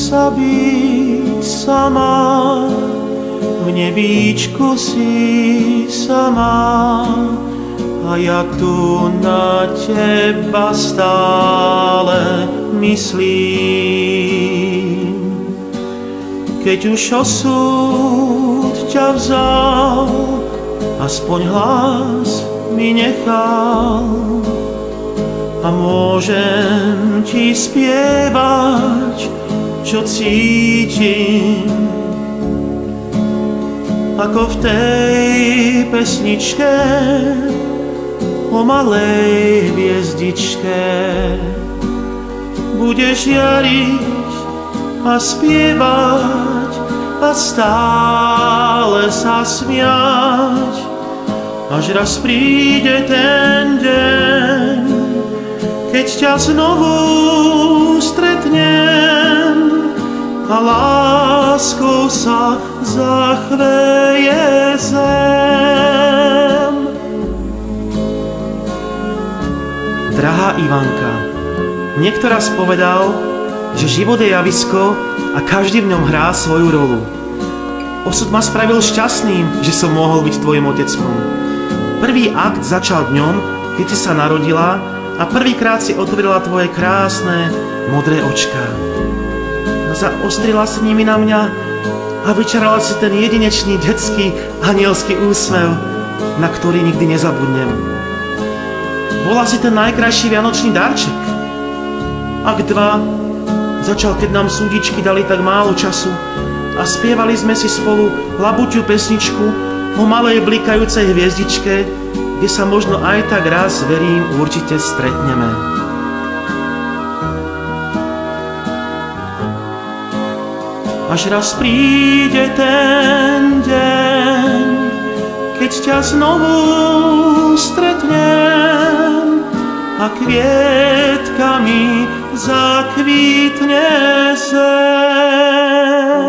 sa byť sama, v nebíčku si sama, a ja tu na teba stále myslím. Keď už osud ťa vzal, aspoň hlas mi nechal, a môžem ti spievať, čo cítim, ako v tej pesničke o malej hviezdičke. Budeš jariť a spievať a stále sa smiať, až raz príde ten deň, keď ťa znovu stretnem a láskou sa zachveje zem. Drahá Ivanka, niekto raz povedal, že život je javisko a každý v ňom hrá svoju rolu. Osud ma spravil šťastným, že som mohol byť tvojim oteckom. Prvý akt začal dňom, keď si sa narodila a prvýkrát si otvorila tvoje krásne, modré očká. Zaostrila si nimi na mňa a vyčarala si ten jedinečný, detský, anielský úsmev, na ktorý nikdy nezabudnem. Bola si ten najkrajší vianočný darček. Akt 2 začal, keď nám súdičky dali tak málo času a spievali sme si spolu labuťu pesničku o malej blikajúcej hviezdičke, kde sa možno aj tak raz, verím, určite stretneme. Až raz príde ten deň, keď ťa znovu stretnem a kvietkami zakvítne zem.